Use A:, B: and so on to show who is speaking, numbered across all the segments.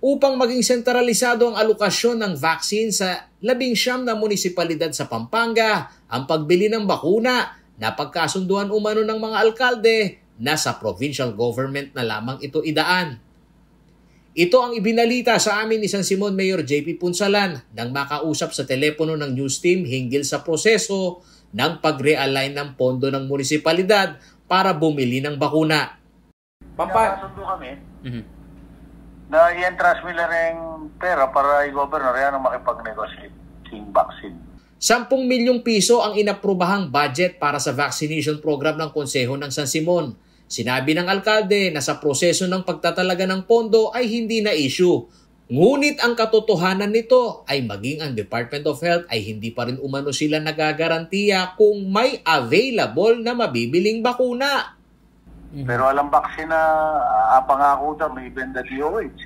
A: upang maging sentralisado ang alokasyon ng vaccine sa 19 na munisipalidad sa Pampanga, ang pagbili ng bakuna na pagkasunduan umano ng mga alkalde na sa provincial government na lamang ito idaan. Ito ang ibinalita sa amin ni San Simon Mayor JP Punsalan nang makausap sa telepono ng news team hinggil sa proseso ng pag-realign ng pondo ng munisipalidad para bumili ng bakuna.
B: Kasundo kami na i-entrust nila rin pera para i-governor yan ang makipag-negotiate ng vaccine.
A: 10 milyong piso ang inaprubahang budget para sa vaccination program ng Konseho ng San Simon. Sinabi ng alkalde na sa proseso ng pagtatalaga ng pondo ay hindi na issue. Ngunit ang katotohanan nito ay maging ang Department of Health ay hindi pa rin umano sila nagagarantiya kung may available na mabibiling bakuna.
B: Pero alam vaccine na pangako daw may benda DOH.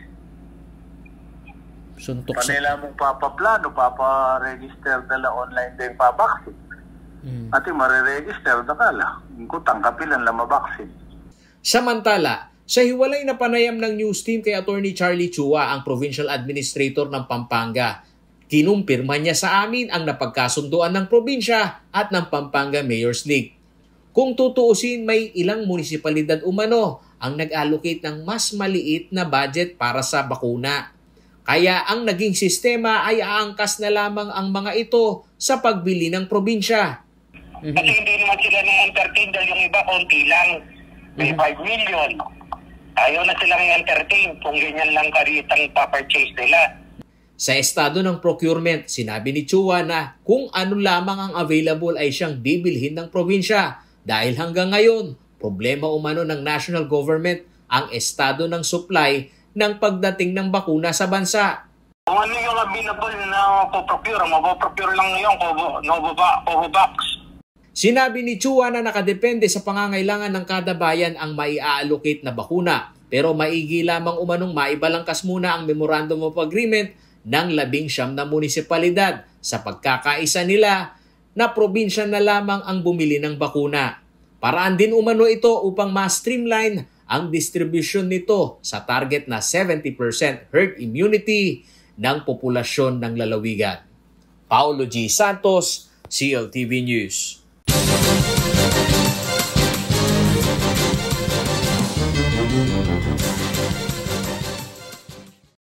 A: Suntok sa...
B: Panila mong papaplano, paparegister dala online din pa vaccine. At mariregister na kala. Kung tangkapilan lang mabaksin.
A: Samantala, sa hiwalay na panayam ng news team kay Attorney Charlie Chua, ang Provincial Administrator ng Pampanga, kinumpirma niya sa amin ang napagkasunduan ng probinsya at ng Pampanga Mayor's League. Kung tutuusin, may ilang munisipalidad umano ang nag-allocate ng mas maliit na budget para sa bakuna. Kaya ang naging sistema ay aangkas na lamang ang mga ito sa pagbili ng probinsya.
C: Kasi hindi naman sila na-entertain dahil yung iba konti lang. May 5 million. Ayaw na silang entertain kung ganyan lang karitang pa-purchase nila.
A: Sa estado ng procurement, sinabi ni Chua na kung ano lamang ang available ay siyang bibilhin ng probinsya dahil hanggang ngayon, problema umano ng national government ang estado ng supply ng pagdating ng bakuna sa bansa.
C: Kung ano yung available na mapoprocure lang yung Covovax.
A: Sinabi ni Chua na nakadepende sa pangangailangan ng kada bayan ang mai-allocate na bakuna, pero maigi lamang umanong maibalangkas muna ang Memorandum of Agreement ng 19 na munisipalidad sa pagkakaisa nila na probinsya na lamang ang bumili ng bakuna. Paraan din umano ito upang ma-streamline ang distribution nito sa target na 70% herd immunity ng populasyon ng lalawigan. Paulo G. Santos, CLTV News.